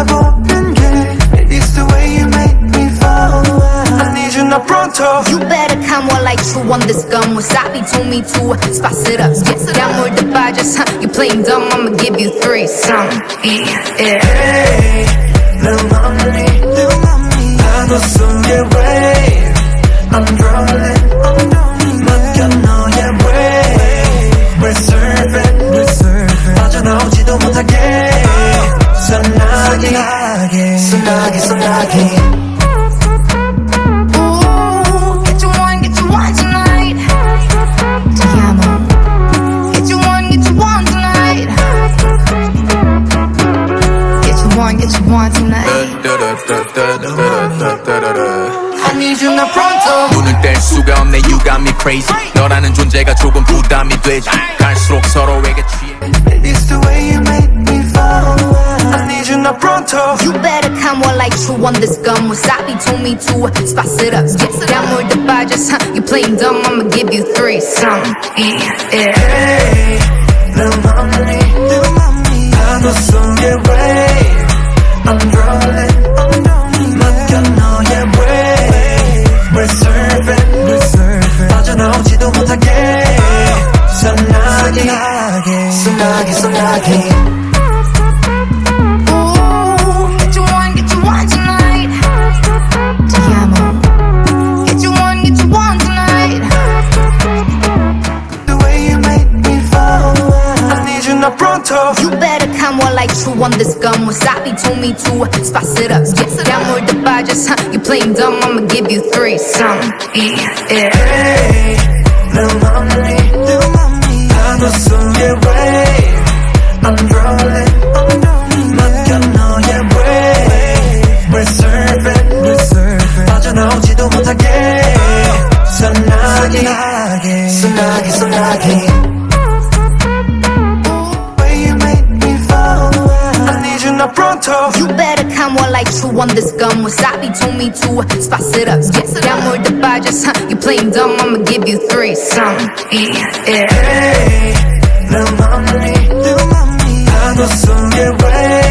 바라보는 게 It's the way you make me fall. I need you now pronto. You better come on like true on this gun. Wasabi told me to spice it up. Down more the budget, you playing dumb, I'ma give you three. Some, yeah. Hey, little mommy, 나도 속에 wave. I'm drowning, 맡겨 너의 wave. We're surfing, 빠져나오지도 못하게. 소나기. Get you one tonight. I need you now pronto. 눈을 뗄 수가 없네. You got me crazy. 너라는 존재가 조금 부담이 되지. 갈수록 서로에게 취해. It's the way you make me fall. I need you now pronto. You better come on like true on this gun. Wasabi told me to spice it up. Down more the budget, you playing dumb, I'ma give you three. Some, yeah. Hey, little mommy, 나도 속에 wave. I'm drowning, 맡겨 너의 wave. We're surfing, 빠져나오지도 못하게. 소나기. Get you one tonight. Te amo. Get you one tonight. The way you make me fall. I need you now pronto. You better come on like true on this gun. Wasabi told me to spice it up. Down more the budget, you playing dumb, I'ma give you three. Some, yeah. Hey, little mommy, 나도 속에 wave. I'm drowning, 맡겨 너의 wave. We're surfing, 빠져나오지도 못하게. 소나기. Way you make me fall. I need you now pronto. You better come on like true on this gun. Wasabi told me to spice it up. Down more the budget, you playing dumb, I'ma give you three. Some, yeah. Hey, little mommy, 나도 속에 wave.